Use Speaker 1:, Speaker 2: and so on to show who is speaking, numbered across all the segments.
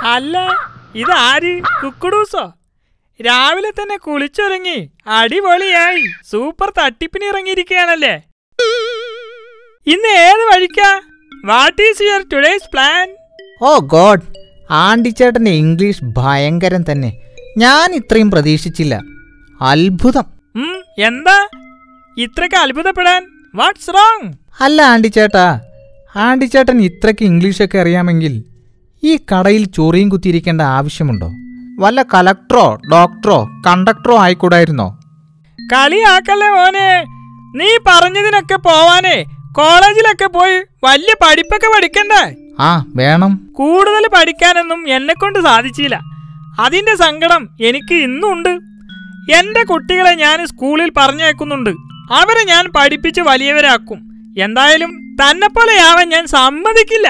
Speaker 1: അല്ല, ഇതാര്? കുക്കുടൂസോ? രാവിലെ തന്നെ കുളിച്ചൊരുങ്ങി അടിപൊളിയായി സൂപ്പർ തട്ടിപ്പിന് ഇറങ്ങിയിരിക്കുകയാണല്ലേ. ഇന്ന് ഏത് വഴിക്കാ? What is your today's plan?
Speaker 2: Oh god, ആണ്ടിച്ചേട്ടൻ്റെ ഇംഗ്ലീഷ് ഭയങ്കരം തന്നെ. ഞാൻ ഇത്രയും പ്രതീക്ഷിച്ചില്ല. അത്ഭുതം.
Speaker 1: എന്താ ഇത്രയ്ക്ക് അത്ഭുതപ്പെടാൻ? What's wrong?
Speaker 2: അല്ല ആണ്ടിച്ചേട്ടാ, ആണ്ടിച്ചേട്ടൻ ഇത്രയ്ക്ക് ഇംഗ്ലീഷൊക്കെ അറിയാമെങ്കിൽ ഈ കടയിൽ ചൊറിയും കുത്തിയിരിക്കേണ്ട ആവശ്യമുണ്ടോ? വല്ല കലക്ടറോ ഡോക്ടറോ കണ്ടക്ടറോ ആയിക്കൂടായിരുന്നോ?
Speaker 1: കളിയാക്കല്ലേ മോനെ. നീ പറഞ്ഞതിനൊക്കെ പോവാനേ കോളേജിലൊക്കെ പോയി വലിയ പഠിപ്പൊക്കെ പഠിക്കണ്ടേ?
Speaker 2: ആ വേണം.
Speaker 1: കൂടുതൽ പഠിക്കാനൊന്നും എന്നെക്കൊണ്ട് സാധിച്ചില്ല. അതിന്റെ സങ്കടം എനിക്ക് ഇന്നുണ്ട്. എന്റെ കുട്ടികളെ ഞാൻ സ്കൂളിൽ പറഞ്ഞയക്കുന്നുണ്ട്. അവരെ ഞാൻ പഠിപ്പിച്ച് വലിയവരാക്കും. എന്തായാലും തന്നെപ്പോലെയാവാൻ ഞാൻ സമ്മതിക്കില്ല.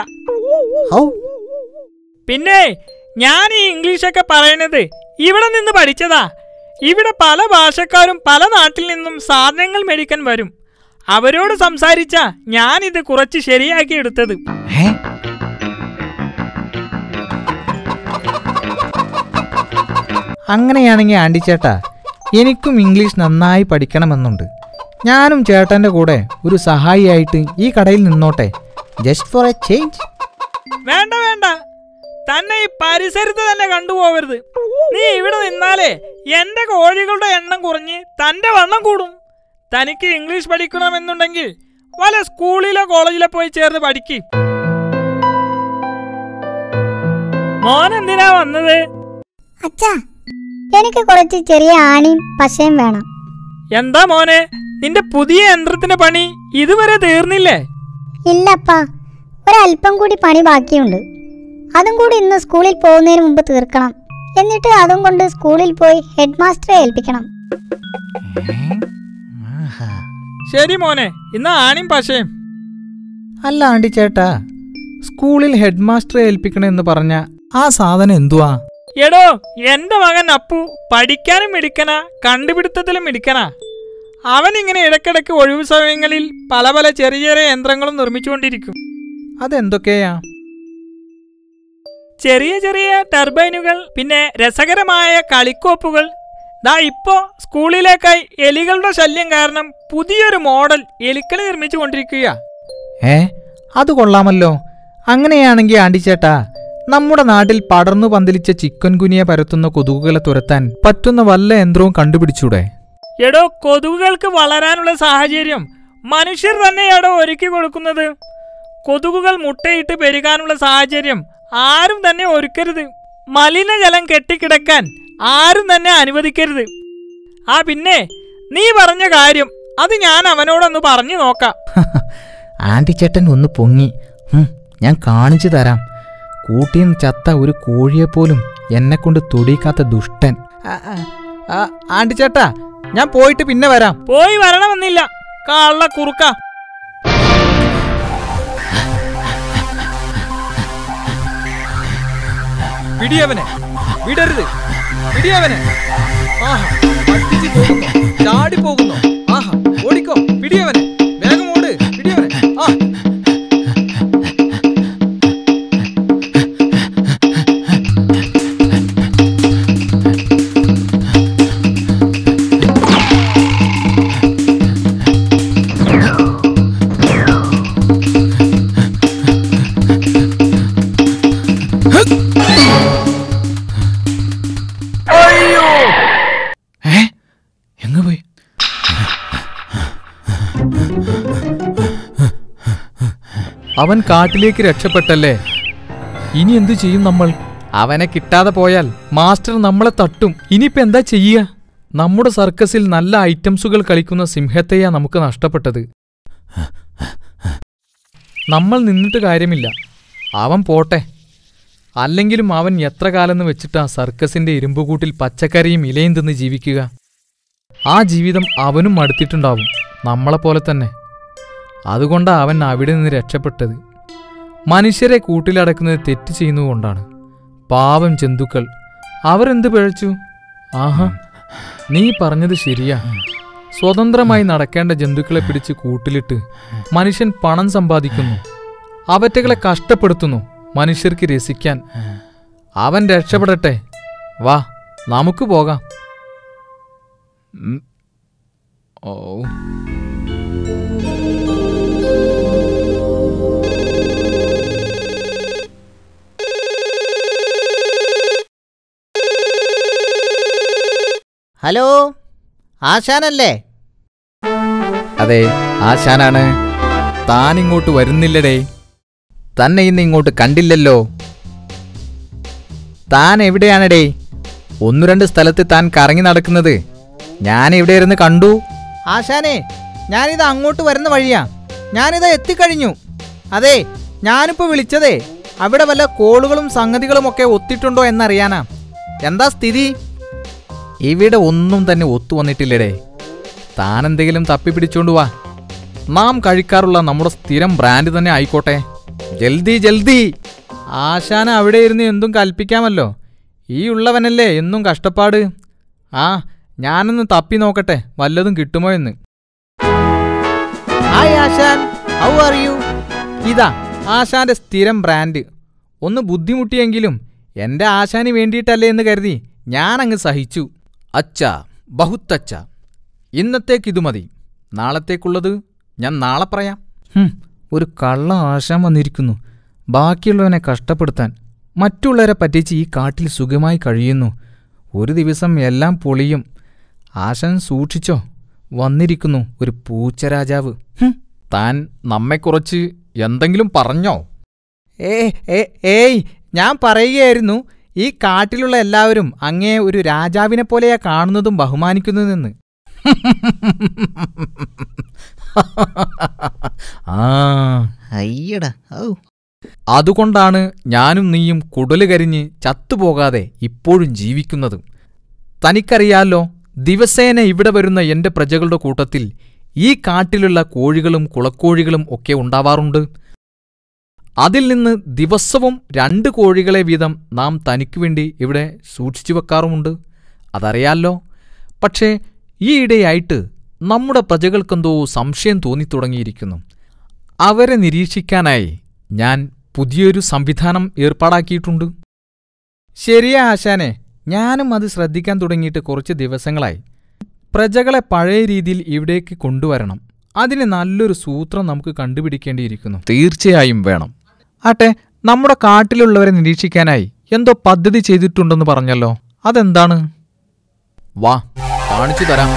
Speaker 1: പിന്നെ ഞാൻ ഈ ഇംഗ്ലീഷൊക്കെ പറയുന്നത് ഇവിടെ നിന്ന് പഠിച്ചതാ. ഇവിടെ പല ഭാഷക്കാരും പല നാട്ടിൽ നിന്നും സാധനങ്ങൾ മേടിക്കാൻ വരും. അവരോട് സംസാരിച്ചാ ഞാനിത് കുറച്ച് ശരിയാക്കി എടുത്തത്.
Speaker 2: അങ്ങനെയാണെങ്കിൽ ആണ്ടിച്ചേട്ടാ, എനിക്കും ഇംഗ്ലീഷ് നന്നായി പഠിക്കണമെന്നുണ്ട്. ഞാനും ചേട്ടൻ്റെ കൂടെ ഒരു സഹായിയായിട്ട് ഈ കടയിൽ നിന്നോട്ടെ, ജസ്റ്റ് ഫോർ എ ചേഞ്ച്.
Speaker 1: വേണ്ട വേണ്ട, തന്നെ ഈ പരിസരത്ത് തന്നെ കണ്ടുപോകരുത്. നീ ഇവിടെ നിന്നാലേ എന്റെ കോഴികളുടെ എണ്ണം കുറഞ്ഞ് തന്റെ വണ്ണം കൂടും. തനിക്ക് ഇംഗ്ലീഷ് പഠിക്കണമെന്നുണ്ടെങ്കിൽ വല്ല സ്കൂളിലോ കോളേജിലോ പോയി ചേർന്ന് പഠിക്ക്. മോൻ എന്തിനാ വന്നത്?
Speaker 3: അച്ഛാ, എനിക്ക് കുറച്ച് ചെറിയ ആണിയും പശയും വേണം.
Speaker 1: എന്താ മോനെ, നിന്റെ പുതിയ യന്ത്രത്തിന്റെ പണി ഇതുവരെ തീർന്നില്ലേ?
Speaker 3: ഇല്ലപ്പാ, ഒരല്പം കൂടി പണി ബാക്കിയുണ്ട്. അതും കൂടി ഇന്ന് സ്കൂളിൽ പോകുന്നതിന് മുമ്പ് തീർക്കണം. എന്നിട്ട് അതും കൊണ്ട് സ്കൂളിൽ പോയി ഹെഡ് മാസ്റ്ററെ ഏൽപ്പിക്കണം.
Speaker 1: ശരി മോനെ, ഇന്ന് ആണിയും പശയും.
Speaker 2: അല്ല ആണ്ടിച്ചേട്ടാ, സ്കൂളിൽ ഹെഡ് മാസ്റ്ററെ ഏൽപ്പിക്കണമെന്ന് പറഞ്ഞ ആ സാധനം എന്തുവാ?
Speaker 1: എടോ, എന്റെ മകൻ അപ്പു പഠിക്കാനും മിടുക്കനാ, കണ്ടുപിടുത്തത്തിലും മിടുക്കനാ. അവനിങ്ങനെ ഇടയ്ക്കിടയ്ക്ക് ഒഴിവു സമയങ്ങളിൽ പല പല ചെറിയ ചെറിയ യന്ത്രങ്ങളും നിർമ്മിച്ചുകൊണ്ടിരിക്കും.
Speaker 2: അതെന്തൊക്കെയാ?
Speaker 1: ചെറിയ ചെറിയ ടർബൈനുകൾ, പിന്നെ രസകരമായ കളിക്കോപ്പുകൾ. ദാ ഇപ്പോ സ്കൂളിലേക്കായി എലികളുടെ ശല്യം കാരണം പുതിയൊരു മോഡൽ എലിക്കളി നിർമ്മിച്ചു കൊണ്ടിരിക്കുക.
Speaker 2: അത് കൊള്ളാമല്ലോ. അങ്ങനെയാണെങ്കിൽ ആണ്ടിച്ചേട്ടാ, നമ്മുടെ നാട്ടിൽ പടർന്നു പന്തലിച്ച ചിക്കൻ ഗുനിയ പരത്തുന്ന കൊതുകുകളെ തുരത്താൻ പറ്റുന്ന വല്ല യന്ത്രവും കണ്ടുപിടിച്ചൂടെ?
Speaker 1: എടോ, കൊതുകുകൾക്ക് വളരാനുള്ള സാഹചര്യം മനുഷ്യർ തന്നെയാടോ ഒരുക്കി കൊടുക്കുന്നത്. കൊതുകുകൾ മുട്ടയിട്ട് പെരുകാനുള്ള സാഹചര്യം ആരും തന്നെ ഒരുക്കരുത്. മലിനജലം കെട്ടിക്കിടക്കാൻ ആരും തന്നെ അനുവദിക്കരുത്. ആ പിന്നെ നീ പറഞ്ഞ കാര്യം അത് ഞാൻ അവനോടൊന്ന് പറഞ്ഞു നോക്കാം.
Speaker 2: ആണ്ടിച്ചേട്ടൻ ഒന്ന് പൊങ്ങി. ഞാൻ കാണിച്ചു തരാം. കൂട്ടിന്ന് ചത്ത ഒരു കോഴിയെപ്പോലും എന്നെക്കൊണ്ട് തൊടിക്കാത്ത ദുഷ്ടൻ. ആണ്ടിച്ചേട്ടാ, ഞാൻ പോയിട്ട് പിന്നെ വരാം.
Speaker 1: പോയി വരണമെന്നില്ല, കള്ള കുറുക്ക.
Speaker 4: പിടിയവനെ, വിടരുത്, പിടിയവനെ. ആഹാ, പറ്റിച്ചു പോകുന്നു, ചാടി പോകുന്നു. ആഹാ, ഓടിക്കോ, പിടിയവനെ, വേഗം ഓട്, പിടിയവനെ. ആ അവൻ കാട്ടിലേക്ക് രക്ഷപ്പെട്ടല്ലേ? ഇനി എന്തു ചെയ്യും നമ്മൾ? അവനെ കിട്ടാതെ പോയാൽ മാസ്റ്റർ നമ്മളെ തട്ടും. ഇനിയിപ്പോ എന്താ ചെയ്യുക? നമ്മുടെ സർക്കസിൽ നല്ല ഐറ്റംസുകൾ കളിക്കുന്ന സിംഹത്തെയാ നമുക്ക് നഷ്ടപ്പെട്ടത്. നമ്മൾ നിന്നിട്ട് കാര്യമില്ല, അവൻ പോട്ടെ. അല്ലെങ്കിലും അവൻ എത്ര കാലെന്ന് വെച്ചിട്ടാ സർക്കസിന്റെ ഇരുമ്പുകൂട്ടിൽ പച്ചക്കറിയും ഇലയും തിന്ന് ജീവിക്കുക? ആ ജീവിതം അവനും മടുത്തിട്ടുണ്ടാവും, നമ്മളെപ്പോലെ തന്നെ. അതുകൊണ്ടാ അവൻ അവിടെ നിന്ന് രക്ഷപ്പെട്ടത്. മനുഷ്യരെ കൂട്ടിലടക്കുന്നത് തെറ്റ് ചെയ്യുന്നതുകൊണ്ടാണ്. പാവം ജന്തുക്കൾ, അവരെന്ത് പിഴച്ചു? ആഹാ, നീ പറഞ്ഞത് ശരിയാ. സ്വതന്ത്രമായി നടക്കേണ്ട ജന്തുക്കളെ പിടിച്ച് കൂട്ടിലിട്ട് മനുഷ്യൻ പണം സമ്പാദിക്കുന്നു. അവറ്റകളെ കഷ്ടപ്പെടുത്തുന്നു മനുഷ്യർക്ക് രസിക്കാൻ. അവൻ രക്ഷപ്പെടട്ടെ. വാ, നമുക്ക് പോകാം. ഓ,
Speaker 2: ഹലോ, ആശാനല്ലേ?
Speaker 4: അതെ, ആശാനാണ്. താൻ ഇങ്ങോട്ട് വരുന്നില്ലടേ. തന്നെ ഇന്ന് ഇങ്ങോട്ട് കണ്ടില്ലല്ലോ. താൻ എവിടെയാണടേ? 1-2 സ്ഥലത്ത് താൻ കറങ്ങി നടക്കുന്നത് ഞാൻ ഇവിടെ ഇരുന്ന് കണ്ടു.
Speaker 2: ആശാനെ, ഞാനിത് അങ്ങോട്ട് വരുന്ന വഴിയാ. ഞാനിത് എത്തിക്കഴിഞ്ഞു. അതെ, ഞാനിപ്പോൾ വിളിച്ചതേ അവിടെ വല്ല കോളുകളും സംഗതികളും ഒക്കെ ഒത്തിട്ടുണ്ടോ എന്നറിയാനാ. എന്താ സ്ഥിതി?
Speaker 4: ഇവിടെ ഒന്നും തന്നെ ഒത്തുവന്നിട്ടില്ലടേ. താൻ എന്തെങ്കിലും തപ്പിപ്പിടിച്ചോണ്ട് വാ. നാം കഴിക്കാറുള്ള നമ്മുടെ സ്ഥിരം ബ്രാൻഡ് തന്നെ ആയിക്കോട്ടെ. ജൽദി ജൽദി.
Speaker 2: ആശാന അവിടെ ഇരുന്ന് എന്തും കൽപ്പിക്കാമല്ലോ. ഈ ഉള്ളവനല്ലേ എന്നും കഷ്ടപ്പാട്. ആ, ഞാനൊന്ന് തപ്പി നോക്കട്ടെ വല്ലതും കിട്ടുമോ എന്ന്. ഹായ് ആശാൻ, ഹൗ ആർ യു? ഇതാ ആശാന്റെ സ്ഥിരം ബ്രാൻഡ്. ഒന്ന് ബുദ്ധിമുട്ടിയെങ്കിലും എൻ്റെ ആശാന് വേണ്ടിയിട്ടല്ലേ എന്ന് കരുതി ഞാനങ്ങ് സഹിച്ചു.
Speaker 4: അച്ഛാ, ബഹുത്തച്ഛ. ഇന്നത്തേക്കിതു മതി. നാളത്തേക്കുള്ളത് ഞാൻ നാളെ പറയാം.
Speaker 2: ഒരു കള്ള ആശാൻ വന്നിരിക്കുന്നു ബാക്കിയുള്ളവനെ കഷ്ടപ്പെടുത്താൻ. മറ്റുള്ളവരെ പറ്റിച്ച് ഈ കാട്ടിൽ സുഖമായി കഴിയുന്നു. ഒരു ദിവസം എല്ലാം പൊളിയും. ആശാൻ സൂക്ഷിച്ചോ, വന്നിരിക്കുന്നു ഒരു പൂച്ചരാജാവ്.
Speaker 4: താൻ നമ്മെക്കുറിച്ച് എന്തെങ്കിലും പറഞ്ഞോ?
Speaker 2: ഏയ്, ഞാൻ പറയുകയായിരുന്നു ഈ കാട്ടിലുള്ള എല്ലാവരും അങ്ങേ ഒരു രാജാവിനെ പോലെയാ കാണുന്നതും ബഹുമാനിക്കുന്നതെന്ന്.
Speaker 4: അയ്യടാ. അതുകൊണ്ടാണ് ഞാനും നീയും കുടല് കരിഞ്ഞ് ചത്തുപോകാതെ ഇപ്പോഴും ജീവിക്കുന്നത്. തനിക്കറിയാലോ, ദിവസേന ഇവിടെ വരുന്ന എന്റെ പ്രജകളുടെ കൂട്ടത്തിൽ ഈ കാട്ടിലുള്ള കോഴികളും കുളക്കോഴികളും ഒക്കെ ഉണ്ടാവാറുണ്ട്. അതിൽ നിന്ന് ദിവസവും 2 കോഴികളെ വീതം നാം തനിക്കുവേണ്ടി ഇവിടെ സൂക്ഷിച്ചു വെക്കാറുമുണ്ട്. അതറിയാലോ. പക്ഷേ ഈയിടെയായിട്ട് നമ്മുടെ പ്രജകൾക്കെന്തോ സംശയം തോന്നിത്തുടങ്ങിയിരിക്കുന്നു. അവരെ നിരീക്ഷിക്കാനായി ഞാൻ പുതിയൊരു സംവിധാനം ഏർപ്പാടാക്കിയിട്ടുണ്ട്.
Speaker 2: ശരിയാ ആശാനെ, ഞാനും അത് ശ്രദ്ധിക്കാൻ തുടങ്ങിയിട്ട് കുറച്ച് ദിവസങ്ങളായി. പ്രജകളെ പഴയ രീതിയിൽ ഇവിടേക്ക് കൊണ്ടുവരണം. അതിന് നല്ലൊരു സൂത്രം നമുക്ക് കണ്ടുപിടിക്കേണ്ടിയിരിക്കുന്നു.
Speaker 4: തീർച്ചയായും വേണം.
Speaker 2: ആട്ടെ, നമ്മുടെ കാട്ടിലുള്ളവരെ നിരീക്ഷിക്കാനായി എന്തോ പദ്ധതി ചെയ്തിട്ടുണ്ടെന്ന് പറഞ്ഞല്ലോ, അതെന്താണ്?
Speaker 4: വാ, കാണിച്ചു തരാം.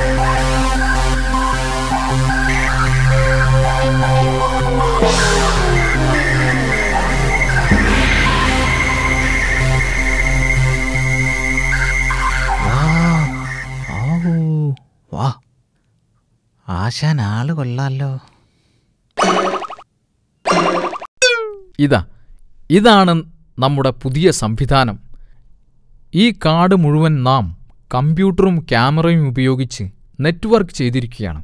Speaker 2: വാ, ആശാൻ ആള് കൊള്ളാലോ.
Speaker 4: ഇതാണ് നമ്മുടെ പുതിയ സംവിധാനം. ഈ കാട് മുഴുവൻ നാം കമ്പ്യൂട്ടറും ക്യാമറയും ഉപയോഗിച്ച് നെറ്റ്വർക്ക് ചെയ്തിരിക്കുകയാണ്.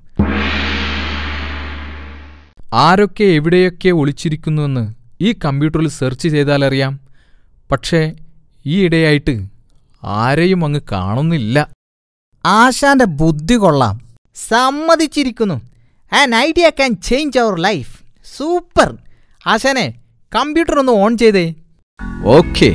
Speaker 4: ആരൊക്കെ എവിടെയൊക്കെ ഒളിച്ചിരിക്കുന്നുവെന്ന് ഈ കമ്പ്യൂട്ടറിൽ സെർച്ച് ചെയ്താലറിയാം. പക്ഷേ ഈയിടെയായിട്ട് ആരെയും അങ്ങ് കാണുന്നില്ല.
Speaker 2: ആശാന്റെ ബുദ്ധി കൊള്ളാം, സമ്മതിച്ചിരിക്കുന്നു. An idea can change our life. Super. ആശാനെ, കമ്പ്യൂട്ടർ ഒന്ന് ഓൺ ചെയ്തേ.
Speaker 4: ഓക്കേ.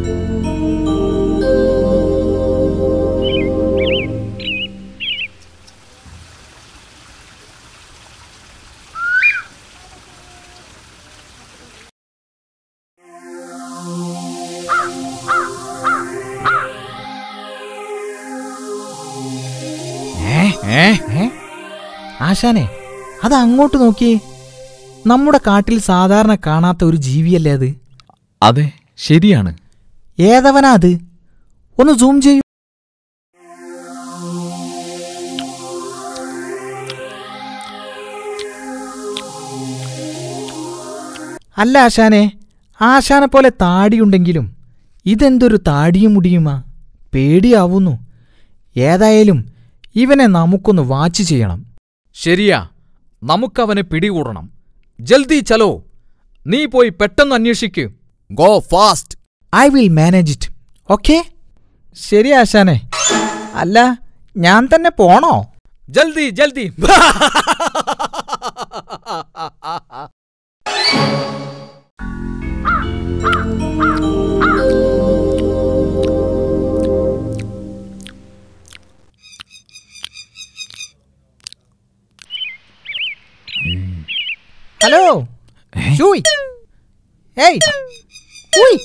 Speaker 2: ആശാനെ, അത് അങ്ങോട്ട് നോക്കിയേ. നമ്മുടെ കാട്ടിൽ സാധാരണ കാണാത്ത ഒരു ജീവിയല്ലേ അത്?
Speaker 4: അതെ, ശരിയാണ്.
Speaker 2: ഏതവനാ അത്? ഒന്ന് സൂം ചെയ്യൂ. അല്ല ആശാനെ, ആശാനെ പോലെ താടിയുണ്ടെങ്കിലും ഇതെന്തൊരു താടിയും മുടിയുമാ? പേടിയാവുന്നു. ഏതായാലും ഇവനെ നമുക്കൊന്ന് വാച്ച് ചെയ്യണം.
Speaker 4: ശരിയാ, നമുക്കവനെ പിടികൂടണം. ജൽദി ചലോ. നീ പോയി പെട്ടെന്ന് അന്വേഷിക്ക്. Go fast.
Speaker 2: I will manage it. Okay? ശരി ആശാനെ. അല്ല, ഞാൻ തന്നെ പോണോ?
Speaker 4: ജൽദി ജൽദി.
Speaker 2: ഹലോ ഷൂയ് ഏയ് ഉയ്.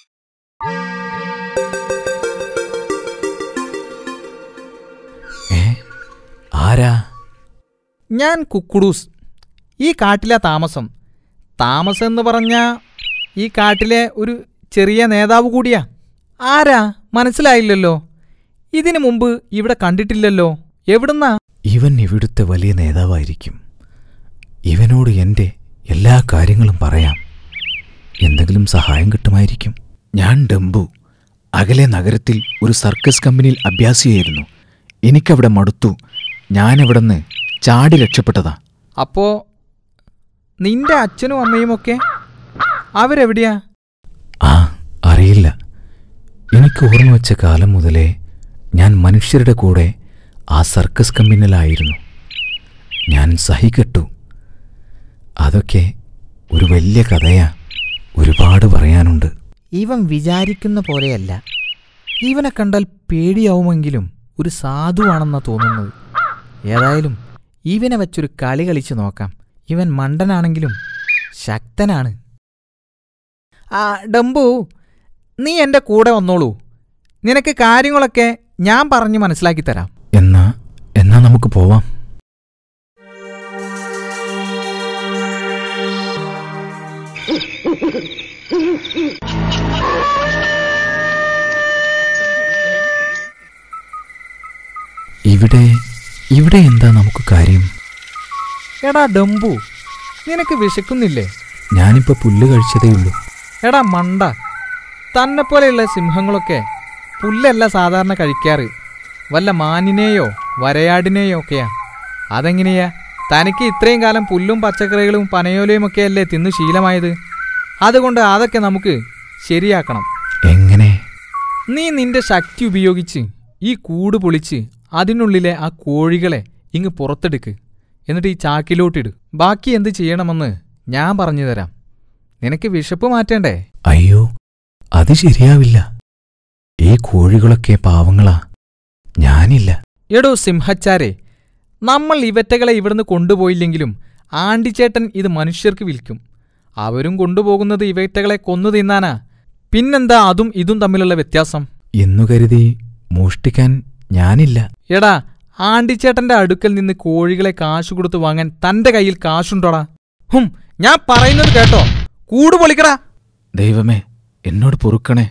Speaker 4: ആരാ?
Speaker 2: ഞാൻ കുക്കുടൂസ്. ഈ കാട്ടിലെ താമസം. താമസം എന്ന് പറഞ്ഞാൽ ഈ കാട്ടിലെ ഒരു ചെറിയ നേതാവ് കൂടിയാ. ആരാ മനസ്സിലായില്ലല്ലോ. ഇതിനു മുമ്പ് ഇവിടെ കണ്ടിട്ടില്ലല്ലോ. എവിടുന്നാ?
Speaker 4: ഇവൻ ഇവിടുത്തെ വലിയ നേതാവായിരിക്കും. ഇവനോട് എൻ്റെ എല്ലാ കാര്യങ്ങളും പറയാം. എന്തെങ്കിലും സഹായം കിട്ടുമായിരിക്കും. ഞാൻ ഡംബു. അകലെ നഗരത്തിൽ ഒരു സർക്കസ് കമ്പനിയിൽ അഭ്യാസിയായിരുന്നു. എനിക്കവിടെ മടുത്തു. ഞാനവിടുന്ന് ചാടി രക്ഷപ്പെട്ടതാ.
Speaker 2: അപ്പോ നിന്റെ അച്ഛനും അമ്മയുമൊക്കെ അവരെവിടെയാ?
Speaker 4: ആ, അറിയില്ല. എനിക്ക് ഓർമ്മ വെച്ച കാലം മുതലേ ഞാൻ മനുഷ്യരുടെ കൂടെ ആ സർക്കസ് കമ്പനിയിലായിരുന്നു. ഞാൻ സഹികെട്ടു. അതൊക്കെ ഒരു വലിയ കഥയാ. ഒരുപാട് പറയാനുണ്ട്.
Speaker 2: ഇവൻ വിചാരിക്കുന്ന പോലെയല്ല. ഇവനെ കണ്ടാൽ പേടിയാവുമെങ്കിലും ഒരു സാധുവാണെന്നാ തോന്നുന്നത്. ഏതായാലും ഇവനെ വച്ചൊരു കളി കളിച്ചു നോക്കാം. ഇവൻ മണ്ടനാണെങ്കിലും ശക്തനാണ്. ആ ഡംബു, നീ എൻ്റെ കൂടെ വന്നോളൂ. നിനക്ക് കാര്യങ്ങളൊക്കെ ഞാൻ പറഞ്ഞ് മനസ്സിലാക്കി തരാം.
Speaker 4: എന്നാ നമുക്ക് പോവാം. ഇവിടെ എന്താ നമുക്ക് കാര്യം?
Speaker 2: എടാ ഡംബു, നിനക്ക് വിശക്കുന്നില്ലേ?
Speaker 4: ഞാനിപ്പോൾ പുല്ല് കഴിച്ചതേയുള്ളൂ.
Speaker 2: എടാ മണ്ട, തന്നെപ്പോലെയുള്ള സിംഹങ്ങളൊക്കെ പുല്ലല്ല സാധാരണ കഴിക്കാറ്. വല്ല മാനിനെയോ വരയാടിനെയോ ഒക്കെയാ. അതെങ്ങനെയാ? തനിക്ക് ഇത്രയും കാലം പുല്ലും പച്ചക്കറികളും പനയോലയും ഒക്കെയല്ലേ തിന്നു ശീലമായത്. അതുകൊണ്ട് അതൊക്കെ നമുക്ക് ശരിയാക്കണം.
Speaker 4: എങ്ങനെ?
Speaker 2: നീ നിന്റെ ശക്തി ഉപയോഗിച്ച് ഈ കൂട് പൊളിച്ച് അതിനുള്ളിലെ ആ കോഴികളെ ഇങ്ങ് പുറത്തെടുക്ക്. എന്നിട്ട് ഈ ചാക്കിലോട്ടിട്. ബാക്കി എന്ത് ചെയ്യണമെന്ന് ഞാൻ പറഞ്ഞു തരാം. നിനക്ക് വിശപ്പ് മാറ്റേണ്ടേ?
Speaker 4: അയ്യോ, അത് ശരിയാവില്ല. ഈ കോഴികളൊക്കെ പാവങ്ങളാ. ഞാനില്ല.
Speaker 2: എടോ സിംഹച്ചാരെ, നമ്മൾ ഇവറ്റകളെ ഇവിടുന്ന് കൊണ്ടുപോയില്ലെങ്കിലും ആണ്ടിച്ചേട്ടൻ ഇത് മനുഷ്യർക്ക് വിൽക്കും. അവരും കൊണ്ടുപോകുന്നത് ഇവറ്റകളെ കൊന്നു തിന്നാനാ. പിന്നെന്താ അതും ഇതും തമ്മിലുള്ള വ്യത്യാസം?
Speaker 4: എന്നു കരുതി മോഷ്ടിക്കാൻ ഞാനില്ല.
Speaker 2: എടാ, ആണ്ടിച്ചേട്ടന്റെ അടുക്കൽ നിന്ന് കോഴികളെ കാശു കൊടുത്ത് വാങ്ങാൻ തന്റെ കയ്യിൽ കാശുണ്ടോടാ? ഞാൻ പറയുന്നത് കേട്ടോ. കൂട് പൊളിക്കടാ.
Speaker 4: ദൈവമേ, എന്നോട് പൊറുക്കണേ.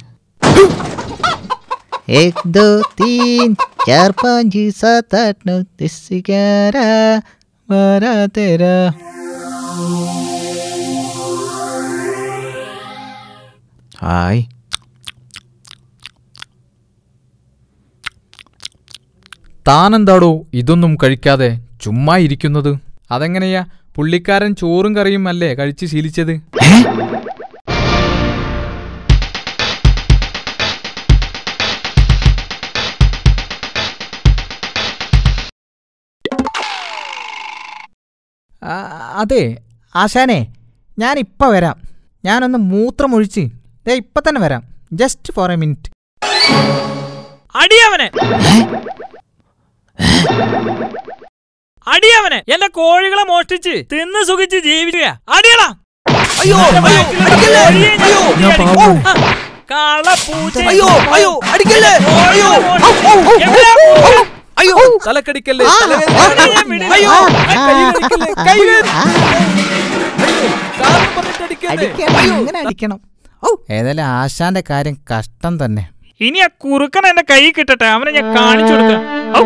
Speaker 5: 1 2 3 4 5 7 8 9 10 11 12 13.
Speaker 4: ഹായ്.
Speaker 2: താനെന്താടോ ഇതൊന്നും കഴിക്കാതെ ചുമ്മാ ഇരിക്കുന്നത്? അതെങ്ങനെയാ? പുള്ളിക്കാരൻ ചോറും കറിയും അല്ലേ കഴിച്ച് ശീലിച്ചത്? അതെ ആശാനെ, ഞാനിപ്പോൾ വരാം. ഞാനൊന്ന് മൂത്രമൊഴിച്ച് ഇപ്പം തന്നെ വരാം. Just for a minute.
Speaker 1: അടിയവനെ, അടിയവനെ! എന്റെ കോഴികളെ മോഷ്ടിച്ച് തിന്ന് സുഖിച്ച് ജീവിക്കുക. അടിയടാ!
Speaker 2: തലക്കടിക്കല്ലേ? അടിക്കണം. ഏതായാലും ആശാന്റെ കാര്യം കഷ്ടം തന്നെ.
Speaker 1: ഇനി ആ കുറുക്കൻ എന്റെ കൈ കിട്ടട്ടെ, അവനെ ഞാൻ കാണിച്ചു കൊടുക്കാം.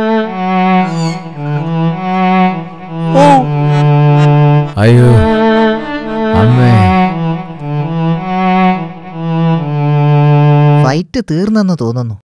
Speaker 4: അയ്യോ അമ്മേ.
Speaker 5: ഫൈറ്റ് തീർന്നെന്ന് തോന്നുന്നു.